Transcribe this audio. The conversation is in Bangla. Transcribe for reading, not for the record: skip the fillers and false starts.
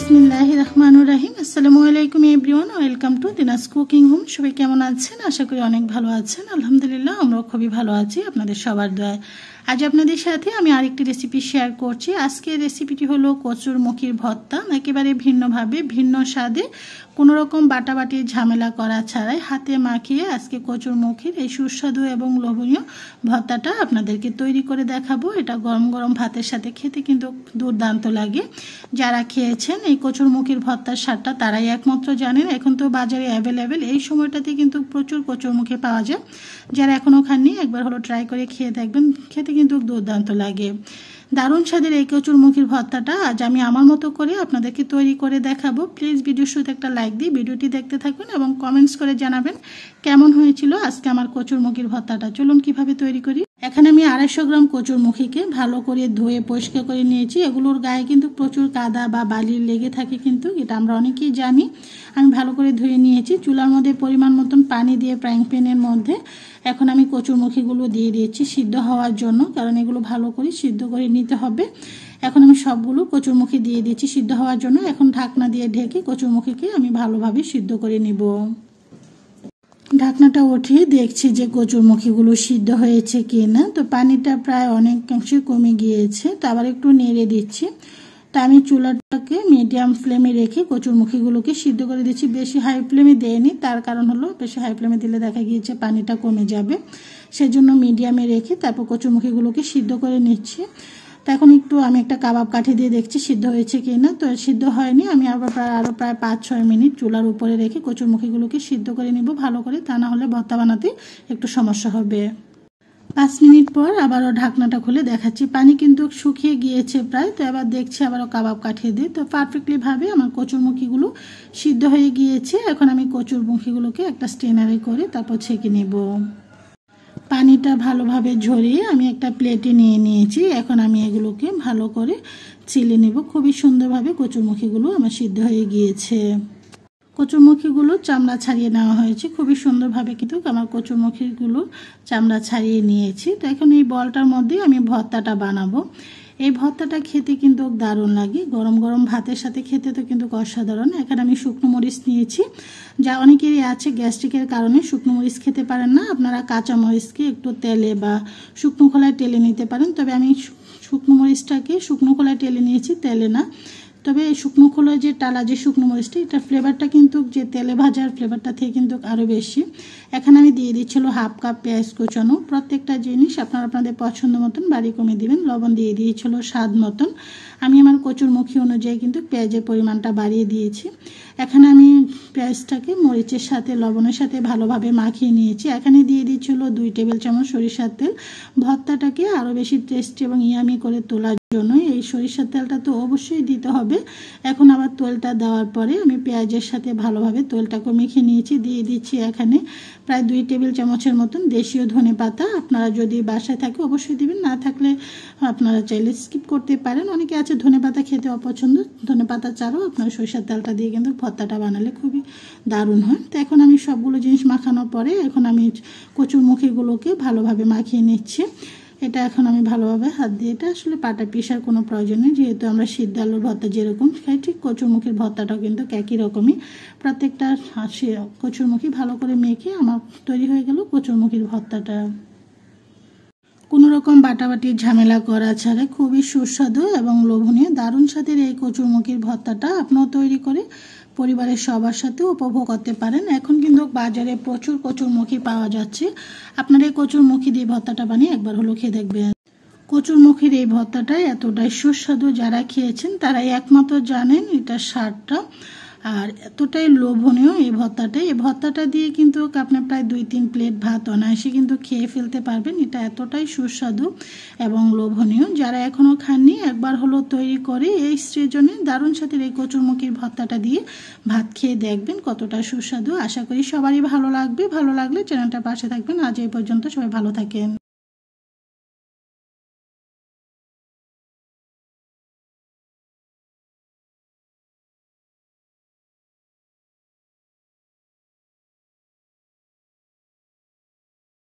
बिस्मिल्लाहिर्रहमानिर्रहीम अस्सलामु आलैकुम everyone welcome to Dina's cooking home. सबाई केमन आছেন? आशा करी अनेक भालो आছেন। আলহামদুলিল্লাহ আমরা খুবই ভালো আছি আপনাদের সবার দোয়ায়। আজ আপনাদের সাথে আমি আরেকটি রেসিপি শেয়ার করছি। আজকের রেসিপিটি হলো কচুর মুখির ভর্তা। একেবারে ভিন্নভাবে ভিন্ন স্বাদে কোনো রকম বাটাবাটি ঝামেলা করা ছাড়াই হাতে মাখিয়ে আজকে কচুর মুখির এই সুস্বাদু এবং লোভনীয় ভর্তাটা আপনাদেরকে তৈরি করে দেখাবো। এটা গরম গরম ভাতের সাথে খেতে কিন্তু দুর্দান্ত লাগে। যারা খেয়েছেন এই কচুর মুখির ভর্তার স্বাদটা তারাই একমাত্র জানেন। এখন তো বাজারে অ্যাভেলেবেল, এই সময়টাতে কিন্তু প্রচুর কচুর মুখি পাওয়া যায়। যারা এখনও খাননি একবার হলো ট্রাই করে খেয়ে দেখবেন, খেতে কিন্তু দুর্দান্ত লাগে। দারুণ স্বাদের এই কচুর মুখির ভর্তাটা আজ আমি আমার মতো করে আপনাদেরকে তৈরি করে দেখাবো। প্লিজ ভিডিওর শুরুতে একটা লাইক দিয়ে ভিডিওটি দেখতে থাকুন এবং কমেন্টস করে জানাবেন কেমন হয়েছিল আজকে আমার কচুর মুখির ভর্তাটা। চলুন কিভাবে তৈরি করি। এখানে আমি 250 গ্রাম কচুর মুখিকে ভালো করে ধুয়ে পরিষ্কার করে নিয়েছি। এগুলোর গায়ে কিন্তু প্রচুর কাদা বা বালি লেগে থাকে, কিন্তু এটা আমরা অনেকেই জানি। আমি ভালো করে ধুয়ে নিয়েছি। চুলার মধ্যে পরিমাণ মতন পানি দিয়ে ফ্রাইং প্যানের মধ্যে এখন আমি কচুর মুখিগুলো দিয়ে দিয়েছি সিদ্ধ হওয়ার জন্য, কারণ এগুলো ভালো করে সিদ্ধ করে নিতে হবে। এখন আমি সবগুলো কচুর মুখি দিয়ে দিয়েছি সিদ্ধ হওয়ার জন্য। এখন ঢাকনা দিয়ে ঢেকে কচুর মুখিকে আমি ভালোভাবে সিদ্ধ করে নিব। ঢাকনাটা উঠিয়ে দেখছি যে কচুর মুখিগুলো সিদ্ধ হয়েছে কি না। তো পানিটা প্রায় অনেকাংশে কমে গিয়েছে। তো আবার একটু নেড়ে দিচ্ছি। তা আমি চুলাটাকে মিডিয়াম ফ্লেমে রেখে কচুর মুখিগুলোকে সিদ্ধ করে দিচ্ছি। বেশি হাই ফ্লেমে দেয়নি, তার কারণ হলো বেশি হাই ফ্লেমে দিলে দেখা গিয়েছে পানিটা কমে যাবে। সেজন্য মিডিয়ামে রেখে তারপর কচুর মুখিগুলোকে সিদ্ধ করে নিচ্ছি। তো এখন একটু আমি একটা কাবাব কাঠি দিয়ে দেখছি সিদ্ধ হয়েছে কি না। তো সিদ্ধ হয়নি। আমি আবার আরও প্রায় 5-6 মিনিট চুলার উপরে রেখে কচুর মুখিগুলোকে সিদ্ধ করে নিব ভালো করে, তা না হলে ভর্তা বানাতে একটু সমস্যা হবে। 5 মিনিট পর আবারও ঢাকনাটা খুলে দেখাচ্ছি, পানি কিন্তু শুকিয়ে গিয়েছে প্রায়। তো এবার দেখছি আবারও কাবাব কাঠিয়ে দিয়ে। তো পারফেক্টলি ভাবে আমার কচুর মুখিগুলো সিদ্ধ হয়ে গিয়েছে। এখন আমি কচুর মুখিগুলোকে একটা স্ট্রেনারে করে তারপর ছেঁকে নেব। পানিটা ভালোভাবে ঝরিয়ে আমি একটা প্লেটে নিয়ে নিয়েছি। এখন আমি এগুলোকে ভালো করে ছিলে নেব। খুবই সুন্দরভাবে কচুর মুখিগুলো আমার সিদ্ধ হয়ে গিয়েছে। কচুর মুখিগুলো চামড়া ছাড়িয়ে নেওয়া হয়েছে খুবই সুন্দরভাবে, কিন্তু আমার কচুর মুখিগুলো চামড়া ছাড়িয়ে নিয়েছি। তো এখন এই বলটার মধ্যে আমি ভর্তাটা বানাবো। এই ভর্তাটা খেতে কিন্তু দারুণ লাগে, গরম গরম ভাতের সাথে খেতে তো কিন্তু অসাধারণ। এখানে আমি শুকনো মরিচ নিয়েছি। যা অনেকেরই আছে গ্যাস্ট্রিকের কারণে শুকনো মরিচ খেতে পারেন না, আপনারা কাঁচা মরিচকে একটু তেলে বা শুকনো খোলায় টেলে নিতে পারেন। তবে আমি শুকনো মরিচটাকে শুকনো খোলায় টেলে নিয়েছি, তেলে না। তবে এই শুকনো খোলায় যে টালা যে শুকনো মরিচটা, এটার ফ্লেভারটা কিন্তু যে তেলে ভাজার ফ্লেভারটা থেকে কিন্তু আরও বেশি। এখানে আমি দিয়ে দিচ্ছিল 1/2 কাপ পেঁয়াজ কুচানো। প্রত্যেকটা জিনিস আপনারা আপনাদের পছন্দ মতন বাড়ি কমে দিবেন। লবণ দিয়ে দিয়েছিল স্বাদ মতন। আমি আমার কচুর মুখি অনুযায়ী কিন্তু পেঁয়াজের পরিমাণটা বাড়িয়ে দিয়েছি। এখানে আমি পেঁয়াজটাকে মরিচের সাথে লবণের সাথে ভালোভাবে মাখিয়ে নিয়েছি। এখানে দিয়ে দিচ্ছিল 2 টেবিল চামচ সরিষার তেল। ভর্তাটাকে আরও বেশি টেস্টি এবং ইয়ামি করে তোলার জন্য এই সরিষার তেলটা তো অবশ্যই দিতে হবে। এখন আবার তেলটা দেওয়ার পরে আমি পেঁয়াজের সাথে ভালোভাবে তেলটাকে মেখে নিয়েছি। দিয়ে দিচ্ছি এখানে প্রায় 2 টেবিল চামচের মতন দেশীয় ধনেপাতা। আপনারা যদি বাসায় থাকে অবশ্যই দিবেন, না থাকলে আপনারা চাইলে স্কিপ করতে পারেন। অনেকে আছে ধনেপাতা খেতে অপছন্দ, ধনেপাতা ছাড়াও আপনারা সরিষার তেলটা দিয়ে কিন্তু ভর্তাটা বানালে খুবই দারুণ হয়। তো এখন আমি সবগুলো জিনিস মাখানোর পরে এখন আমি কচুর মুখিগুলোকে ভালোভাবে মাখিয়ে নিচ্ছি। এটা এখন আমি ভালোভাবে হাত দিয়ে, এটা আসলে পাটা পিসার কোনো প্রয়োজন নেই, যেহেতু আমরা সিদ্ধ আলুর ভর্তা যেরকম খাই ঠিক কচুরমুখির ভর্তাটাও কিন্তু একই রকমই। প্রত্যেকটা কচুরমুখি ভালো করে মেখে আমার তৈরি হয়ে গেল কচুরমুখির ভর্তাটা। কোনো রকম বাটাবাটির ঝামেলা করা ছাড়া খুবই সুস্বাদু এবং লোভনীয় দারুণ স্বাদের এই কচুরমুখির ভর্তাটা আপনিও তৈরি করে পরিবারের সবার সাথে উপভোগ করতে পারেন। এখন কিন্তু বাজারে প্রচুর কচুরমুখি পাওয়া যাচ্ছে। আপনারা এই কচুরমুখি দিয়ে ভর্তাটা বানিয়ে একবার হলো খেয়ে দেখবেন। কচুরমুখির এই ভর্তাটা এতটাই সুস্বাদু, যারা খেয়েছেন তারাই একমাত্র জানেন এটার স্বাদটা, আর এতটাই লোভনীয় এই ভর্তাটা দিয়ে কিন্তু আপনি প্রায় 2-3 প্লেট ভাত অনায়াসে কিন্তু খেয়ে ফেলতে পারবেন। এটা এতটাই সুস্বাদু এবং লোভনীয়। যারা এখনও খাননি একবার হলো তৈরি করে এই সৃজনে দারুণ স্বাদের এই কচুরমুখির ভর্তাটা দিয়ে ভাত খেয়ে দেখবেন কতটা সুস্বাদু। আশা করি সবারই ভালো লাগবে। ভালো লাগলে চ্যানেলটা পাশে থাকবেন। আজ এই পর্যন্ত, সবাই ভালো থাকেন।